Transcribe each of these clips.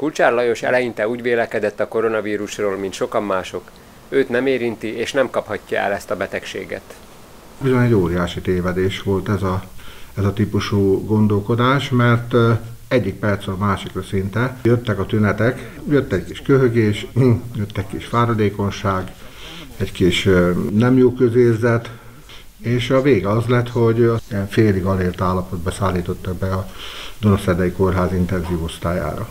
Kulcsár Lajos eleinte úgy vélekedett a koronavírusról, mint sokan mások. Őt nem érinti és nem kaphatja el ezt a betegséget. Bizony egy óriási tévedés volt ez a típusú gondolkodás, mert egyik percről a másikra szinte jöttek a tünetek, jött egy kis köhögés, jött egy kis fáradékonyság, egy kis nem jó közérzet, és a vége az lett, hogy félig alért állapotba szállítottak be a Dunaszerdai Kórház intenzív osztályára.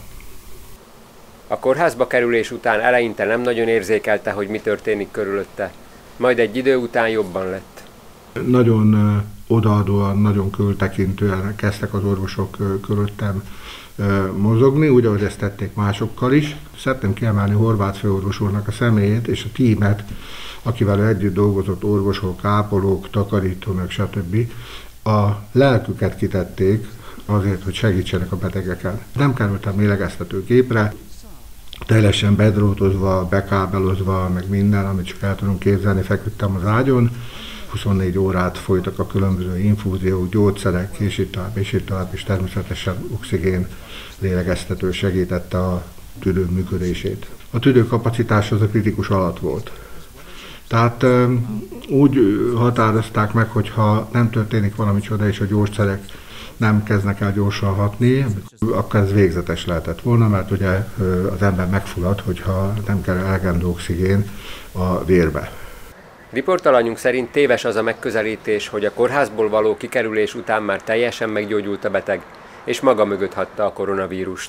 A kórházba kerülés után eleinte nem nagyon érzékelte, hogy mi történik körülötte, majd egy idő után jobban lett. Nagyon odaadóan, nagyon körültekintően kezdtek az orvosok körülöttem mozogni, úgy, ahogy ezt tették másokkal is. Szeretném kiemelni Horváth főorvos úrnak a személyét és a tímet, akivel együtt dolgozott orvosok, ápolók, takarítónök, stb. A lelküket kitették azért, hogy segítsenek a betegeken. Nem kerültem lélegeztetőgépre, teljesen bedrótozva, bekábelozva, meg minden, amit csak el tudunk képzelni, feküdtem az ágyon. 24 órát folytak a különböző infúziók, gyógyszerek, és itt tovább, és természetesen oxigén lélegeztető segítette a tüdő működését. A tüdő kapacitás az a kritikus alatt volt. Tehát úgy határozták meg, hogy ha nem történik valami csoda, és a gyógyszerek nem kezdnek el gyorsan hatni, akkor ez végzetes lehetett volna, mert ugye az ember megfullad, hogyha nem kerül elegendő oxigén a vérbe. Riportalanyunk szerint téves az a megközelítés, hogy a kórházból való kikerülés után már teljesen meggyógyult a beteg, és maga mögött hagyta a koronavírust.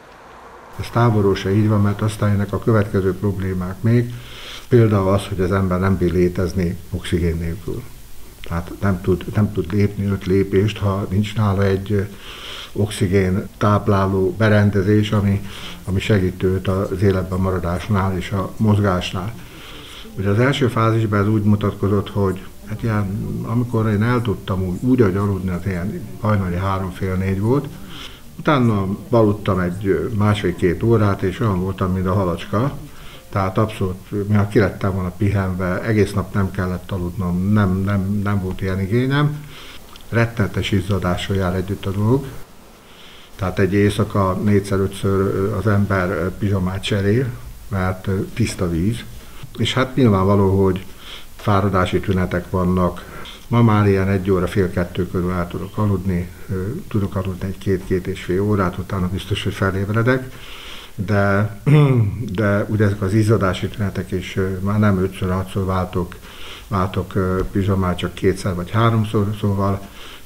Ez távolról se így van, mert aztán jönnek a következő problémák még, például az, hogy az ember nem bír létezni oxigén nélkül. Tehát nem tud lépni 5 lépést, ha nincs nála egy oxigén tápláló berendezés, ami segít őt az életben maradásnál és a mozgásnál. Ugye az első fázisban ez úgy mutatkozott, hogy hát ilyen, amikor én el tudtam úgy ahogy aludni, az ilyen hajnali 3-4 volt. Utána aludtam egy 1,5-2 órát, és olyan voltam, mint a halacska. Tehát abszolút, mivel ki lettem volna pihenve, egész nap nem kellett aludnom, nem volt ilyen igényem. Rettenetes izzadással jár együtt a dolog. Tehát egy éjszaka 4-5-ször az ember pizsamát cserél, mert tiszta víz. És hát nyilvánvaló, hogy fáradási tünetek vannak. Ma már ilyen 1 óra, fél 2 körül el tudok aludni egy 2-2,5 órát, utána biztos, hogy felébredek. De ugye ezek az izzadási tünetek is már nem 5-6-szor váltok pizsamát, csak 2-szer vagy 3-szor, szóval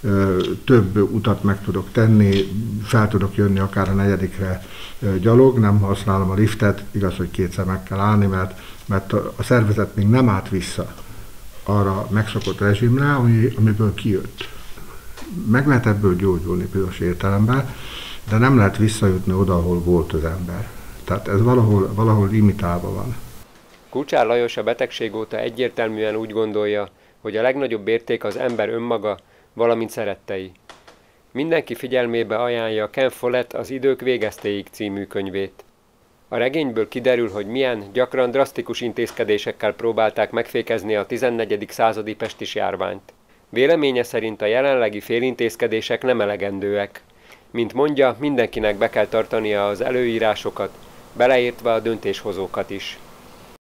több utat meg tudok tenni, fel tudok jönni akár a 4-re gyalog, nem használom a liftet, igaz, hogy 2-szer meg kell állni, mert a szervezet még nem állt vissza arra megszokott rezsimre, amiből kijött. Meg lehet ebből gyógyulni bizonyos értelemben, de nem lehet visszajutni oda, ahol volt az ember. Tehát ez valahol limitálva van. Kulcsár Lajos a betegség óta egyértelműen úgy gondolja, hogy a legnagyobb érték az ember önmaga, valamint szerettei. Mindenki figyelmébe ajánlja Ken Follett az Idők végeztéig című könyvét. A regényből kiderül, hogy milyen, gyakran drasztikus intézkedésekkel próbálták megfékezni a 14. századi pestis járványt. Véleménye szerint a jelenlegi félintézkedések nem elegendőek. Mint mondja, mindenkinek be kell tartania az előírásokat, beleértve a döntéshozókat is.